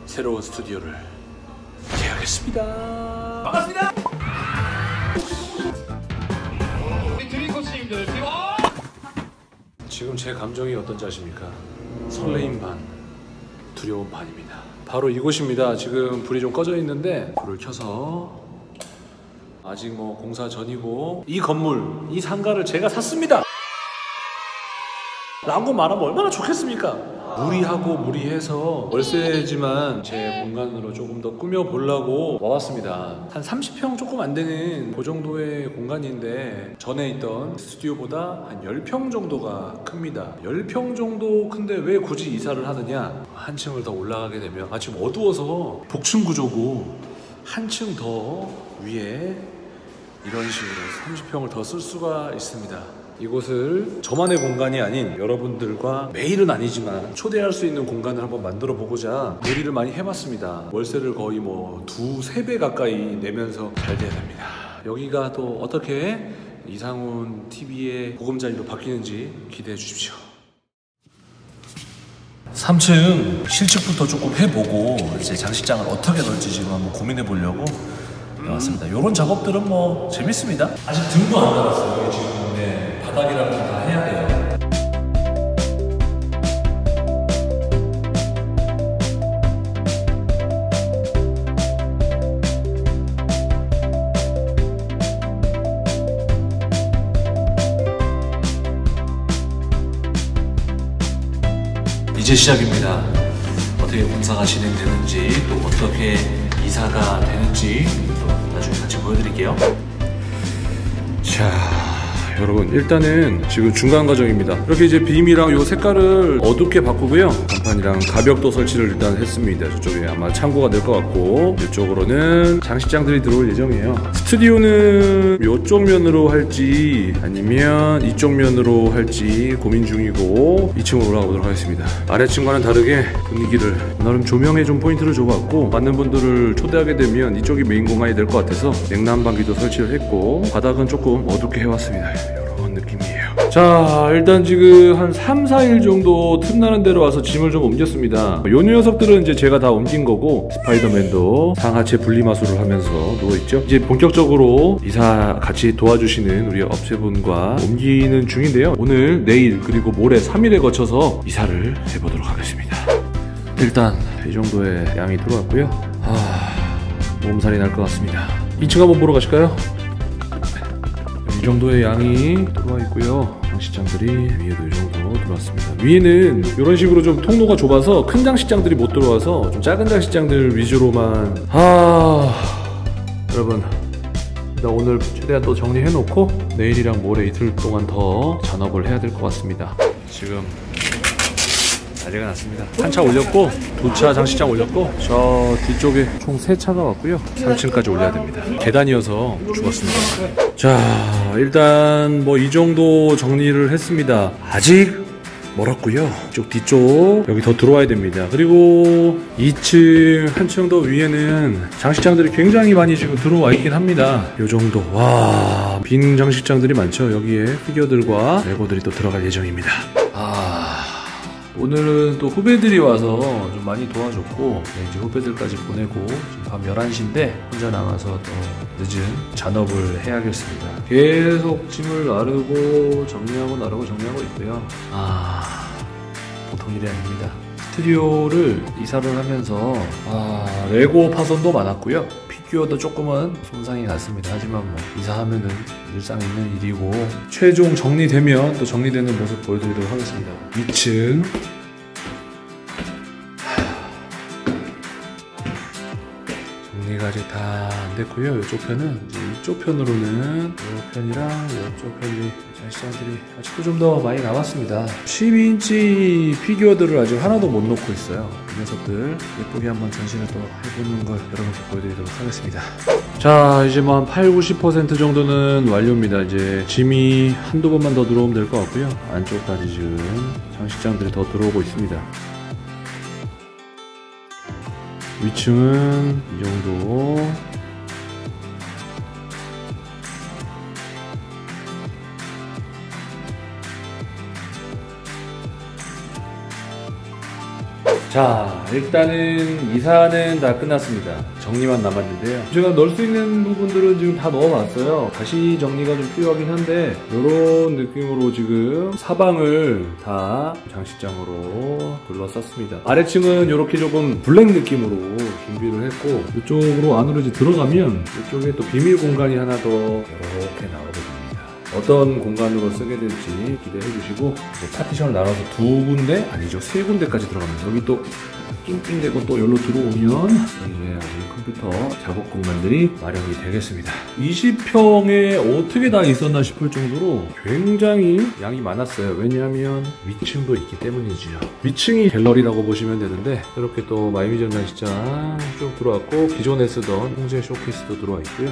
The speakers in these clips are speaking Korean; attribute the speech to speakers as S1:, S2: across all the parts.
S1: 새로운 스튜디오를 계약했습니다. 반갑습니다.
S2: 우리 드림 코치님들
S1: 지금 제 감정이 어떤지 아십니까? 설레임 반, 두려움 반입니다. 바로 이곳입니다. 지금 불이 좀 꺼져 있는데 불을 켜서 아직 뭐 공사 전이고, 이 건물, 이 상가를 제가 샀습니다 라고 말하면 얼마나 좋겠습니까? 무리해서 월세지만 제 공간으로 조금 더 꾸며보려고 와봤습니다. 한 30평 조금 안 되는 그 정도의 공간인데 전에 있던 스튜디오보다 한 10평 정도가 큽니다. 10평 정도 큰데 왜 굳이 이사를 하느냐? 한 층을 더 올라가게 되면 지금 어두워서 복층 구조고 한 층 더 위에 이런 식으로 30평을 더 쓸 수가 있습니다. 이곳을 저만의 공간이 아닌 여러분들과 매일은 아니지만 초대할 수 있는 공간을 한번 만들어 보고자 놀이를 많이 해봤습니다. 월세를 거의 뭐 2~3배 가까이 내면서 잘 돼야 됩니다. 여기가 또 어떻게 이상훈 TV의 보금자리로 바뀌는지 기대해 주십시오. 3층 실측부터 조금 해보고 이제 장식장을 어떻게 넣을지 지금 한번 고민해 보려고 왔습니다. 이런 작업들은 뭐 재밌습니다. 아직 등도 안 달았어요. 여기 지금 바닥이랑 다 해야 돼요. 이제 시작입니다. 어떻게 공사가 진행되는지, 또 어떻게 이사가 되는지 나중에 같이 보여드릴게요. 자, 여러분 일단은 지금 중간 과정입니다. 이렇게 이제 빔이랑 요 색깔을 어둡게 바꾸고요, 간판이랑 가벽도 설치를 일단 했습니다. 저쪽에 아마 창고가 될 것 같고, 이쪽으로는 장식장들이 들어올 예정이에요. 스튜디오는 이쪽 면으로 할지 아니면 이쪽 면으로 할지 고민 중이고, 2층으로 올라가 보도록 하겠습니다. 아래층과는 다르게 분위기를 나름 조명에 좀 포인트를 줘봤고, 많은 분들을 초대하게 되면 이쪽이 메인 공간이 될 것 같아서 냉난방기도 설치를 했고, 바닥은 조금 어둡게 해왔습니다. 이런 느낌이에요. 자, 일단 지금 한 3~4일 정도 틈나는 데로 와서 짐을 좀 옮겼습니다. 요 녀석들은 이제 제가 다 옮긴 거고, 스파이더맨도 상하체 분리마술을 하면서 누워있죠. 이제 본격적으로 이사 같이 도와주시는 우리 업체분과 옮기는 중인데요. 오늘, 내일, 그리고 모레 3일에 거쳐서 이사를 해보도록 하겠습니다. 일단 이 정도의 양이 들어왔고요. 몸살이 날 것 같습니다. 2층 한번 보러 가실까요? 이 정도의 양이 들어와 있고요. 장식장들이 위에도 이 정도 들어왔습니다. 위에는 이런 식으로 좀 통로가 좁아서 큰 장식장들이 못 들어와서 좀 작은 장식장들 위주로만. 여러분, 일단 오늘 최대한 또 정리해놓고 내일이랑 모레 이틀 동안 더 잔업을 해야 될 것 같습니다. 지금 난리가 났습니다. 한 차 올렸고, 2차 장식장 올렸고, 저 뒤쪽에 총 3차가 왔고요. 3층까지 올려야 됩니다. 계단이어서 죽었습니다. 자, 일단 뭐 이 정도 정리를 했습니다. 아직 멀었고요. 이쪽 뒤쪽 여기 더 들어와야 됩니다. 그리고 2층 한층 더 위에는 장식장들이 굉장히 많이 지금 들어와 있긴 합니다. 요 정도. 와, 빈 장식장들이 많죠. 여기에 피규어들과 레고들이 또 들어갈 예정입니다. 오늘은 또 후배들이 와서 좀 많이 도와줬고, 이제 후배들까지 보내고 지금 밤 11시인데 혼자 남아서 또 늦은 잔업을 해야겠습니다. 계속 짐을 나르고 정리하고 정리하고 있고요. 보통 일이 아닙니다. 스튜디오를 이사를 하면서 레고 파손도 많았고요. 피규어도 조금은 손상이 났습니다. 하지만 뭐 이사하면은 일상 있는 일이고, 최종 정리되면 또 정리되는 모습 보여드리도록 하겠습니다. 2층 정리가 아직 다 안 됐고요. 이쪽 편은 이제 이쪽 편으로는 이 편이랑 이쪽 편이 장식장들이 아직도 좀 더 많이 남았습니다. 12인치 피규어들을 아직 하나도 못 놓고 있어요. 이 녀석들 예쁘게 한번 전시를 또 해보는 걸 여러분께 보여드리도록 하겠습니다. 자, 이제 뭐 한 80~90% 정도는 완료입니다. 이제 짐이 한두 번만 더 들어오면 될 것 같고요. 안쪽까지 지금 장식장들이 더 들어오고 있습니다. 위층은 이 정도. 자, 일단은 이사는 다 끝났습니다. 정리만 남았는데요. 제가 넣을 수 있는 부분들은 지금 다 넣어봤어요. 다시 정리가 좀 필요하긴 한데 이런 느낌으로 지금 사방을 다 장식장으로 둘러쌌습니다. 아래층은 이렇게 조금 블랙 느낌으로 준비를 했고 이쪽으로 안으로 이제 들어가면 이쪽에 또 비밀 공간이 하나 더 이렇게 나오게 됩니다. 어떤 공간으로 쓰게 될지 기대해 주시고 파티션을 나눠서 2군데 아니죠 3군데까지 들어갑니다. 여기 또 낑낑대고 또 여기로 들어오면 이제 아주 컴퓨터 작업 공간들이 마련이 되겠습니다. 20평에 어떻게 다 있었나 싶을 정도로 굉장히 양이 많았어요. 왜냐하면 위층도 있기 때문이죠. 위층이 갤러리라고 보시면 되는데 이렇게 또 마이미 전장시장 쭉 들어왔고 기존에 쓰던 홍제 쇼케이스도 들어와 있고요.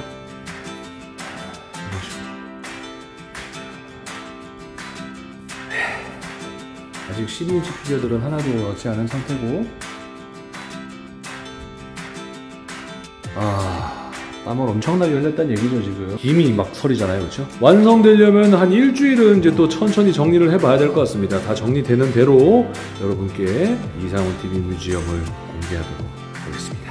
S1: 아직 12인치 피규어들은 하나도 넣지 않은 상태고 땀을 엄청나게 흘렸다는 얘기죠 지금. 김이 막 설이잖아요, 그렇죠? 완성되려면 한 일주일은 이제 또 천천히 정리를 해봐야 될 것 같습니다. 다 정리되는 대로 여러분께 이상훈 TV 뮤지엄을 공개하도록 하겠습니다.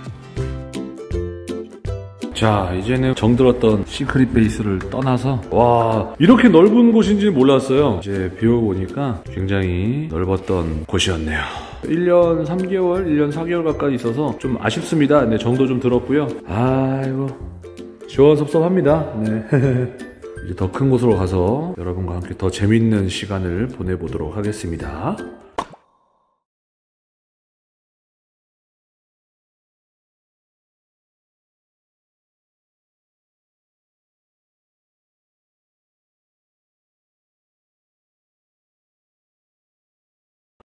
S1: 자, 이제는 정들었던 시크릿 베이스를 떠나서 와, 이렇게 넓은 곳인지 몰랐어요. 이제 비워보니까 굉장히 넓었던 곳이었네요. 1년 3개월, 1년 4개월 가까이 있어서 좀 아쉽습니다. 네, 정도 좀 들었고요. 아이고, 시원섭섭합니다. 네. 이제 더 큰 곳으로 가서 여러분과 함께 더 재밌는 시간을 보내보도록 하겠습니다.